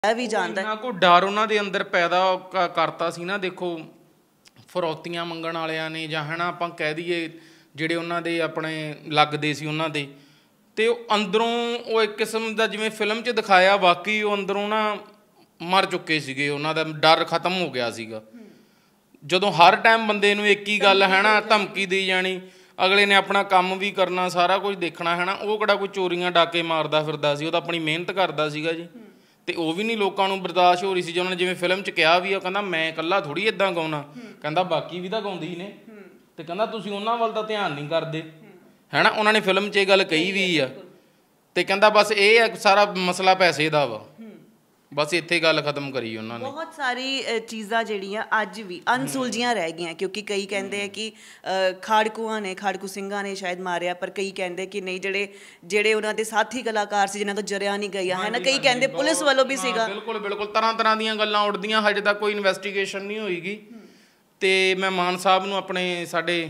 ਵੀ ਜਾਂਦਾ ਨਾ ਕੋਈ ਡਰ ਉਹਨਾਂ ਦੇ ਅੰਦਰ ਪੈਦਾ ਕਰਤਾ ਸੀ ਨਾ। ਦੇਖੋ ਫਰੌਤੀਆਂ ਮੰਗਣ ਵਾਲਿਆਂ ਨੇ ਜਾਂ ਹੈ ਨਾ ਆਪਾਂ ਕਹਿ ਦਈਏ ਜਿਹੜੇ ਉਹਨਾਂ ਦੇ ਆਪਣੇ ਲੱਗਦੇ ਸੀ ਉਹਨਾਂ ਦੇ, ਅਤੇ ਉਹ ਅੰਦਰੋਂ ਉਹ ਇੱਕ ਕਿਸਮ ਦਾ ਜਿਵੇਂ ਫਿਲਮ 'ਚ ਦਿਖਾਇਆ ਵਾਕਈ ਉਹ ਅੰਦਰੋਂ ਨਾ ਮਰ ਚੁੱਕੇ ਸੀਗੇ। ਉਹਨਾਂ ਦਾ ਡਰ ਖਤਮ ਹੋ ਗਿਆ ਸੀਗਾ ਜਦੋਂ ਹਰ ਟਾਈਮ ਬੰਦੇ ਨੂੰ ਇੱਕ ਹੀ ਗੱਲ ਹੈ ਨਾ ਧਮਕੀ ਦੇਈ ਜਾਣੀ। ਅਗਲੇ ਨੇ ਆਪਣਾ ਕੰਮ ਵੀ ਕਰਨਾ, ਸਾਰਾ ਕੁਝ ਦੇਖਣਾ ਹੈ ਨਾ। ਉਹ ਕਿਹੜਾ ਕੋਈ ਚੋਰੀਆਂ ਡਾਕੇ ਮਾਰਦਾ ਫਿਰਦਾ ਸੀ, ਉਹ ਤਾਂ ਆਪਣੀ ਮਿਹਨਤ ਕਰਦਾ ਸੀਗਾ ਜੀ। ਅਤੇ ਉਹ ਵੀ ਨਹੀਂ ਲੋਕਾਂ ਨੂੰ ਬਰਦਾਸ਼ਤ ਹੋ ਰਹੀ ਸੀ ਜੇ ਉਹਨਾਂ ਨੇ ਜਿਵੇਂ ਫਿਲਮ 'ਚ ਕਿਹਾ ਵੀ ਆ, ਕਹਿੰਦਾ ਮੈਂ ਇਕੱਲਾ ਥੋੜ੍ਹੀ ਇੱਦਾਂ ਗਾਉਣਾ, ਕਹਿੰਦਾ ਬਾਕੀ ਵੀ ਤਾਂ ਗਾਉਂਦੇ ਹੀ ਨੇ, ਅਤੇ ਕਹਿੰਦਾ ਤੁਸੀਂ ਉਹਨਾਂ ਵੱਲ ਤਾਂ ਧਿਆਨ ਨਹੀਂ ਕਰਦੇ ਹੈ ਨਾ। ਉਹਨਾਂ ਨੇ ਫਿਲਮ 'ਚ ਇਹ ਗੱਲ ਕਹੀ ਵੀ ਆ, ਅਤੇ ਕਹਿੰਦਾ ਬਸ ਇਹ ਹੈ ਸਾਰਾ ਮਸਲਾ ਪੈਸੇ ਦਾ ਵਾ, ਬਸ ਇੱਥੇ ਗੱਲ ਖਤਮ ਕਰੀ ਉਹਨਾਂ ਨੇ। ਬਹੁਤ ਸਾਰੀ ਚੀਜ਼ਾਂ ਜਿਹੜੀਆਂ ਅੱਜ ਵੀ ਅਣਸੁਲਝੀਆਂ ਰਹਿ ਗਈਆਂ, ਕਿਉਂਕਿ ਕਈ ਕਹਿੰਦੇ ਆ ਕਿ ਖਾੜਕੂਆਂ ਨੇ, ਖਾੜਕੂ ਸਿੰਘਾਂ ਨੇ ਸ਼ਾਇਦ ਮਾਰਿਆ, ਪਰ ਕਈ ਕਹਿੰਦੇ ਕਿ ਨਹੀਂ ਜਿਹੜੇ ਉਹਨਾਂ ਦੇ ਸਾਥੀ ਕਲਾਕਾਰ ਸੀ ਜਿਨ੍ਹਾਂ ਤੋਂ ਜਰਿਆ ਨਹੀਂ ਗਈਆਂ ਹੈ ਨਾ। ਕਈ ਕਹਿੰਦੇ ਪੁਲਿਸ ਵੱਲੋਂ ਵੀ ਸੀਗਾ। ਬਿਲਕੁਲ ਬਿਲਕੁਲ ਤਰ੍ਹਾਂ ਦੀਆਂ ਗੱਲਾਂ ਉੱਡਦੀਆਂ, ਹਜੇ ਤੱਕ ਕੋਈ ਇਨਵੈਸਟੀਗੇਸ਼ਨ ਨਹੀਂ ਹੋਏਗੀ। ਅਤੇ ਮੈਂ ਮਾਨ ਸਾਹਿਬ ਨੂੰ, ਆਪਣੇ ਸਾਡੇ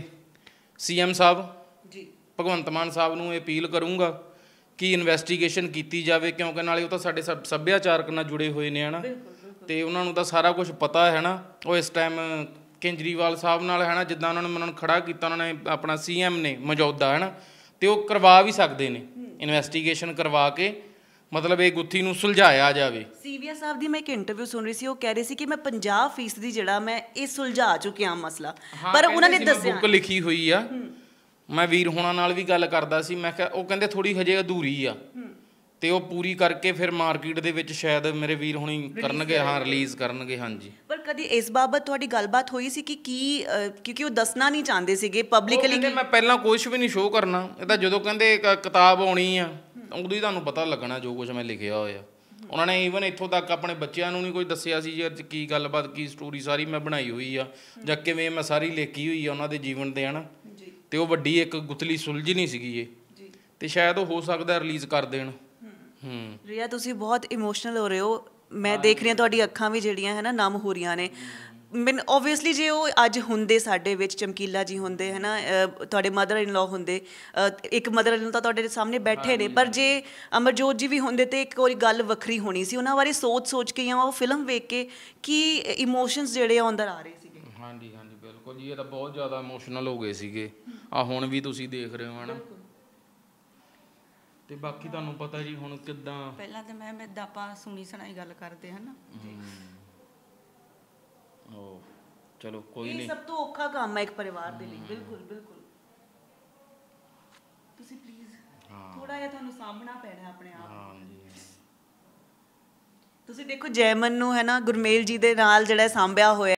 CM ਸਾਹਿਬ ਜੀ ਭਗਵੰਤ ਮਾਨ ਸਾਹਿਬ ਨੂੰ ਇਹ ਅਪੀਲ ਕਰੂੰਗਾ ਕਿ ਇਨਵੈਸਟੀਗੇਸ਼ਨ ਕੀਤੀ ਜਾਵੇ, ਕਿਉਂਕਿ ਨਾਲੇ ਉਹ ਤਾਂ ਸਾਡੇ ਸੱਭਿਆਚਾਰਕ ਨਾਲ ਜੁੜੇ ਹੋਏ ਨੇ ਹੈ ਨਾ, ਅਤੇ ਉਹਨਾਂ ਨੂੰ ਤਾਂ ਸਾਰਾ ਕੁਛ ਪਤਾ ਹੈ ਨਾ। ਉਹ ਇਸ ਟਾਈਮ ਕੇਜਰੀਵਾਲ ਸਾਹਿਬ ਨਾਲ ਹੈ ਨਾ, ਜਿੱਦਾਂ ਉਹਨਾਂ ਨੂੰ ਖੜ੍ਹਾ ਕੀਤਾ ਉਹਨਾਂ ਨੇ ਆਪਣਾ CM ਨੇ ਮੌਜੂਦਾ ਹੈ ਨਾ, ਅਤੇ ਉਹ ਕਰਵਾ ਵੀ ਸਕਦੇ ਨੇ ਇਨਵੈਸਟੀਗੇਸ਼ਨ ਕਰਵਾ ਕੇ, ਮਤਲਬ ਇਹ ਗੁੱਥੀ ਨੂੰ ਸੁਲਝਾਇਆ ਜਾਵੇ। ਸੀਵੀਆ ਸਾਹਿਬ ਦੀ ਮੈਂ ਇੱਕ ਇੰਟਰਵਿਊ ਸੁਣ ਰਹੀ ਸੀ, ਉਹ ਕਹਿ ਰਹੇ ਸੀ ਕਿ ਮੈਂ 50% ਜਿਹੜਾ ਮੈਂ ਇਹ ਸੁਲਝਾ ਚੁੱਕਿਆ ਮਸਲਾ, ਪਰ ਉਹਨਾਂ ਨੇ ਦੱਸਿਆ ਬੁੱਕ ਲਿਖੀ ਹੋਈ ਆ। ਮੈਂ ਵੀਰ ਹੋਣਾ ਨਾਲ ਵੀ ਗੱਲ ਕਰਦਾ ਸੀ, ਮੈਂ ਕਿਹਾ ਉਹ ਕਹਿੰਦੇ ਥੋੜ੍ਹੀ ਹਜੇ ਅਧੂਰੀ ਆ, ਅਤੇ ਉਹ ਪੂਰੀ ਕਰਕੇ ਫਿਰ ਮਾਰਕੀਟ ਦੇ ਵਿੱਚ ਸ਼ਾਇਦ ਮੇਰੇ ਵੀਰ ਹੋਣੀ ਕਰਨਗੇ, ਹਾਂ ਰਿਲੀਜ਼ ਕਰਨਗੇ। ਹਾਂਜੀ, ਪਰ ਕਦੀ ਇਸ ਬਾਬਤ ਤੁਹਾਡੀ ਗੱਲਬਾਤ ਹੋਈ ਸੀ ਕਿ ਕੀ, ਕਿਉਂਕਿ ਉਹ ਦੱਸਣਾ ਨਹੀਂ ਚਾਹੁੰਦੇ ਸੀਗੇ ਪਬਲਿਕਲੀ ਕਿ ਮੈਂ ਪਹਿਲਾਂ ਕੁਛ ਵੀ ਨਹੀਂ ਸ਼ੋਅ ਕਰਨਾ, ਇਹ ਤਾਂ ਜਦੋਂ ਕਹਿੰਦੇ ਕਿਤਾਬ ਆਉਣੀ ਆ ਉਦੋਂ ਹੀ ਤੁਹਾਨੂੰ ਪਤਾ ਲੱਗਣਾ ਜੋ ਕੁਛ ਮੈਂ ਲਿਖਿਆ ਹੋਇਆ। ਉਹਨਾਂ ਨੇ ਈਵਨ ਇੱਥੋਂ ਤੱਕ ਆਪਣੇ ਬੱਚਿਆਂ ਨੂੰ ਨਹੀਂ ਕੋਈ ਦੱਸਿਆ ਸੀ ਜੀ ਅੱਜ ਕੀ ਗੱਲਬਾਤ, ਕੀ ਸਟੋਰੀ ਸਾਰੀ ਮੈਂ ਬਣਾਈ ਹੋਈ ਆ ਜਾਂ ਕਿਵੇਂ ਮੈਂ ਸਾਰੀ ਲਿਖੀ ਹੋਈ ਆ ਉਹਨਾਂ ਦੇ ਜੀਵਨ 'ਤੇ ਹੈ ਨਾ। ਅਤੇ ਉਹ ਵੱਡੀ ਇੱਕ ਗੁੱਥਲੀ ਸੁਲਝ ਨਹੀਂ ਸੀਗੀ ਇਹ, ਅਤੇ ਸ਼ਾਇਦ ਉਹ ਹੋ ਸਕਦਾ ਰਿਲੀਜ਼ ਕਰ ਦੇਣ। ਰਿਆ ਤੁਸੀਂ ਬਹੁਤ ਇਮੋਸ਼ਨਲ ਹੋ ਰਹੇ ਹੋ, ਮੈਂ ਦੇਖ ਰਹੀ ਹਾਂ ਤੁਹਾਡੀ ਅੱਖਾਂ ਵੀ ਜਿਹੜੀਆਂ ਹੈ ਨਾ ਨਮ ਹੋ ਰਹੀਆਂ ਨੇ। ਮੈਨੂੰ ਓਬਵੀਅਸਲੀ ਜੇ ਉਹ ਅੱਜ ਹੁੰਦੇ ਸਾਡੇ ਵਿੱਚ, ਚਮਕੀਲਾ ਜੀ ਹੁੰਦੇ ਹੈ ਨਾ, ਤੁਹਾਡੇ ਮਦਰ ਇਨ ਲਾਅ ਹੁੰਦੇ, ਇੱਕ ਮਦਰ ਇਨ ਲਾਅ ਤਾਂ ਤੁਹਾਡੇ ਸਾਹਮਣੇ ਬੈਠੇ ਨੇ, ਪਰ ਜੇ ਅਮਰਜੋਤ ਜੀ ਵੀ ਹੁੰਦੇ ਤਾਂ ਇੱਕ ਕੋਈ ਗੱਲ ਵੱਖਰੀ ਹੋਣੀ ਸੀ। ਉਹਨਾਂ ਬਾਰੇ ਸੋਚ ਕੇ ਜਾਂ ਉਹ ਫਿਲਮ ਵੇਖ ਕੇ ਕੀ ਇਮੋਸ਼ਨਸ ਜਿਹੜੇ ਆ ਅੰਦਰ ਆ ਰਹੇ ਸੀਗੇ। ਹਾਂਜੀ ਹਾਂਜੀ ਬਿਲਕੁਲ ਜੀ, ਇਹ ਤਾਂ ਬਹੁਤ ਜ਼ਿਆਦਾ ਇਮੋਸ਼ਨਲ ਹੋ ਗਏ ਸੀਗੇ। ਆਹ ਹੁਣ ਵੀ ਤੁਸੀਂ ਦੇਖ ਰਹੇ ਹੋ ਹੈ ਨਾ। ਤੇ ਬਾਕੀ ਤੁਹਾਨੂੰ ਪਤਾ ਜੀ ਹੁਣ ਕਿੱਦਾਂ, ਪਹਿਲਾਂ ਤਾਂ ਮੈਂ ਇਦਾਂ ਆਪਾਂ ਸੁਣੀ ਸੁਣਾਈ ਗੱਲ ਕਰਦੇ ਹਾਂ ਨਾ। ਉਹ ਚਲੋ ਕੋਈ ਨਹੀਂ, ਸਭ ਤੋਂ ਔਖਾ ਕੰਮ ਹੈ ਇੱਕ ਪਰਿਵਾਰ ਦੇ ਲਈ। ਬਿਲਕੁਲ ਬਿਲਕੁਲ, ਤੁਸੀਂ ਪਲੀਜ਼ ਥੋੜਾ ਜਿਹਾ ਤੁਹਾਨੂੰ ਸਾਂਭਣਾ ਪੈਣਾ ਆਪਣੇ ਆਪ। ਹਾਂਜੀ ਤੁਸੀਂ ਦੇਖੋ ਜੈਮਨ ਨੂੰ ਹੈ ਨਾ ਗੁਰਮੇਲ ਜੀ ਦੇ ਨਾਲ ਜਿਹੜਾ ਸਾਂਭਿਆ ਹੋਇਆ।